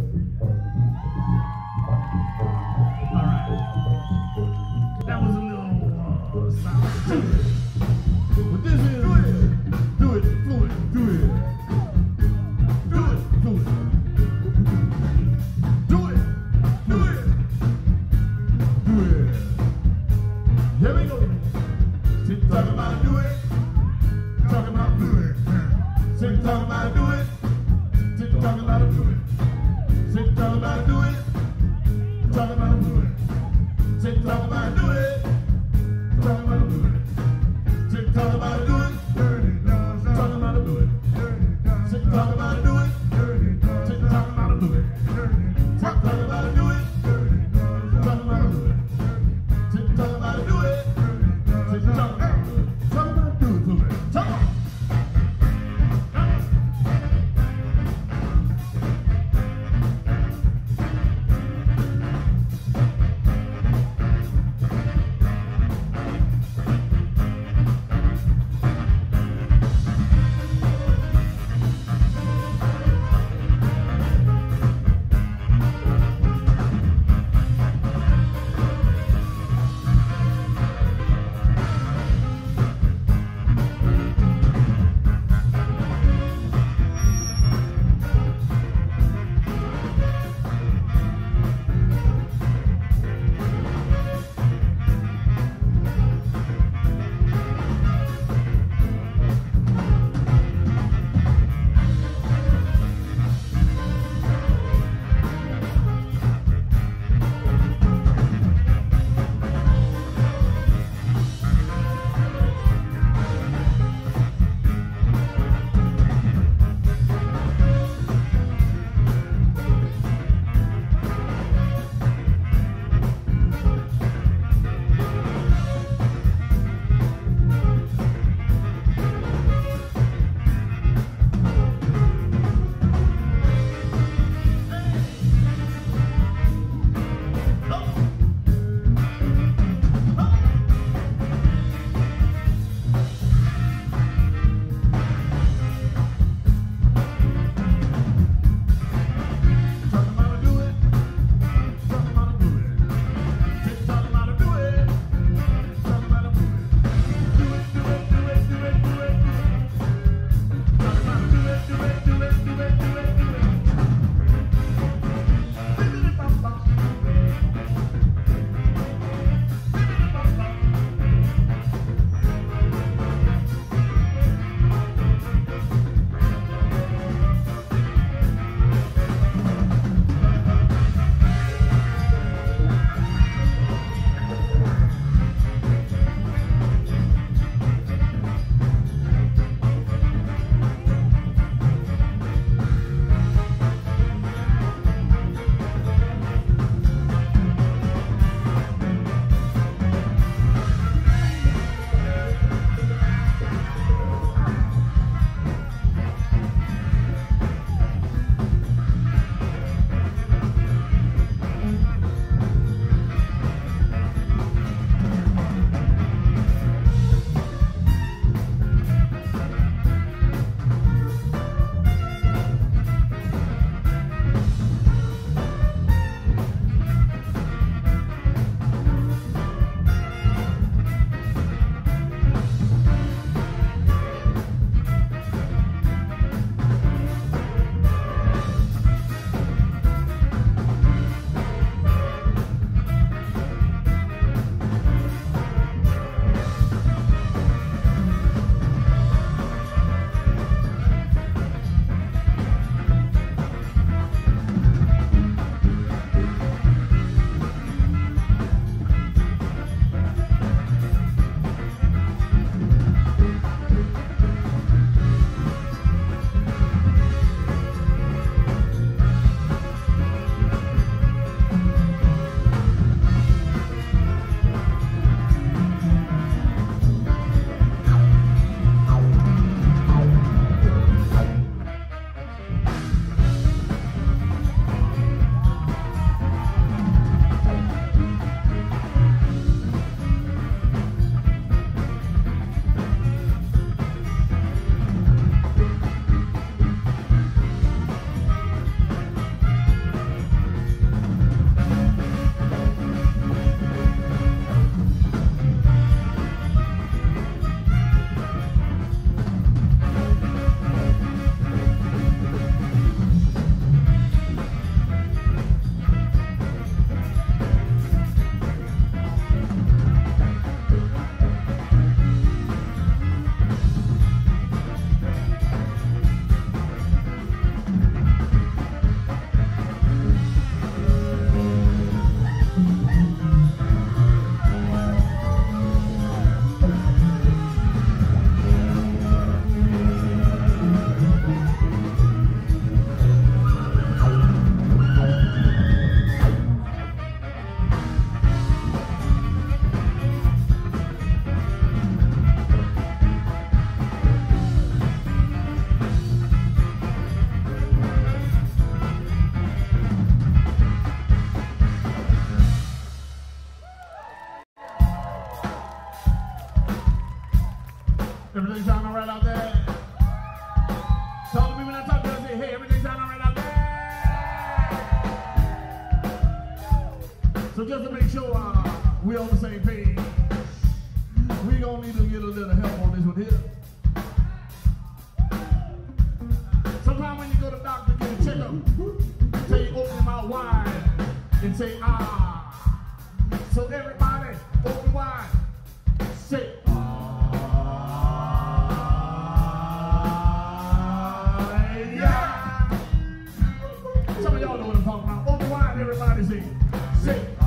That was a little sound. But this is do it fluid, do it fluid, do it. Here we go. Sit talking about do it, talking about fluid. Sit talking about do it, sit talking about fluid. Sit talking about do it, talking about fluid. Sit talking about do it, talking about fluid. Sit talking about do it, talking about do it. Sit talking about do it, sit talking about do it. Sit talking about do it, talking about do it. Sit talking about do it, sit talking about do it. Talking about do it to me. Talk on. So just to make sure we're on the same page, we gonna need to get a little help on this one here. Sometimes when you go to the doctor to get a checkup, they tell you open your mouth wide and say ah. So everybody, open wide, say ah. Yeah. Some of y'all know what I'm talking about. Open wide, everybody say.